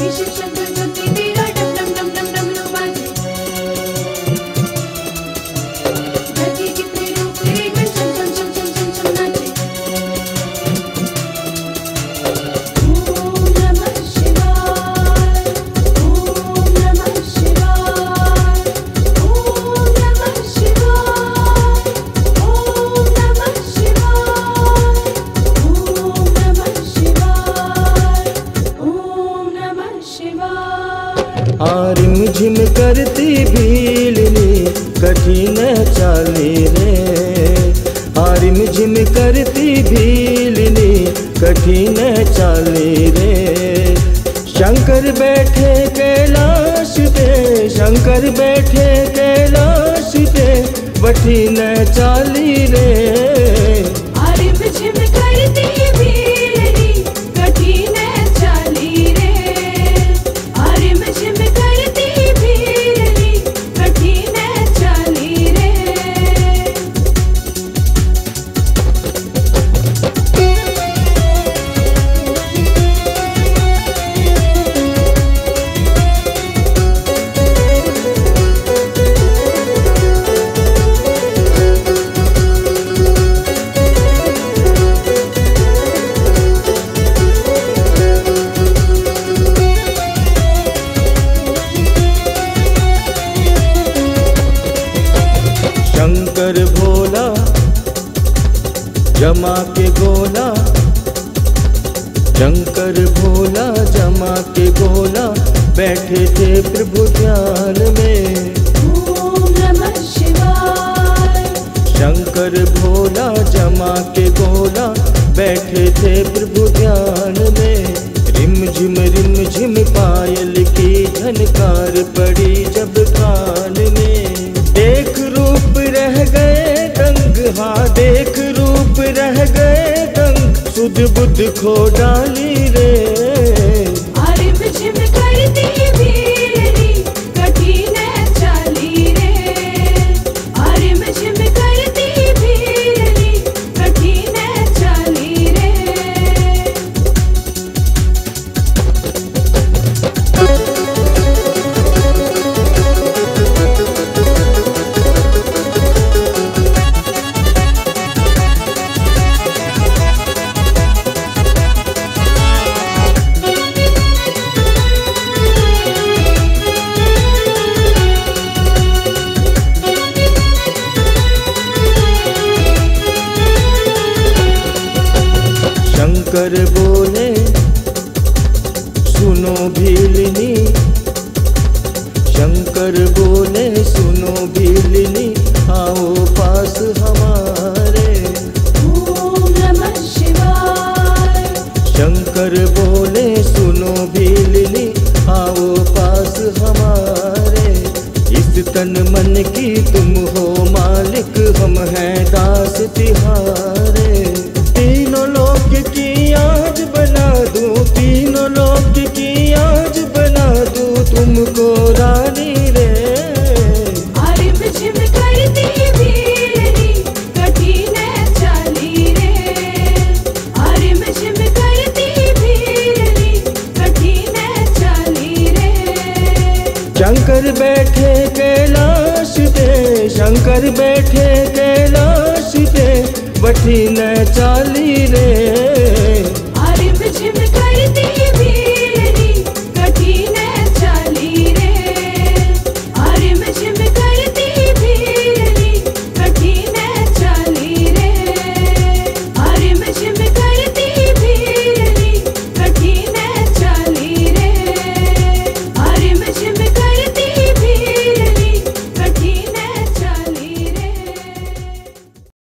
रिम झिम करती भीलनी कठिन चाली रे, रिम झिम करती भीलनी कठिन चाली रे। शंकर बैठे कैलाश पे, शंकर बैठे कैलाश पे कठिन चाली रे। रिम झिम करती भीलनी कठिन चाली रे, रिम झिम करती भीलनी कठिन चाली रे। शंकर भोला जमा के गोला, शंकर भोला जमा के गोला बैठे थे प्रभु ध्यान में। ओम नमः शिवाय। शंकर भोला जमा के गोला बैठे थे प्रभु ध्यान में। रिम झिम पायल की झनकार पड़ी जब कान में। देख रूप रह गए दंग, हाँ देख रूप रह गए दंग, सुध बुद्ध खो डाली रे। रिम झिम करती भीलनी कठिन चाली रे, रिम झिम करती भीलनी कठिन चाली रे। शंकर बोले सुनो भीलनी, शंकर बोले सुनो भीलनी, आओ पास हमारे। ओम नमः शिवाय। शंकर बोले सुनो भीलनी, आओ पास हमारे। इस तन मन की तुम हो मालिक, हम हैं दास तिहारे। तीनों लोक की आज बना दूं, तीनों लोक की आज बना दूं तुमको रानी रे। रिम झिम करती भीलनी कठिन चाली रे, रिम झिम करती भीलनी कठिन चाली रे। शंकर बैठे कैलाश पे, शंकर बैठे कैलाश पे कठिन चाली रे।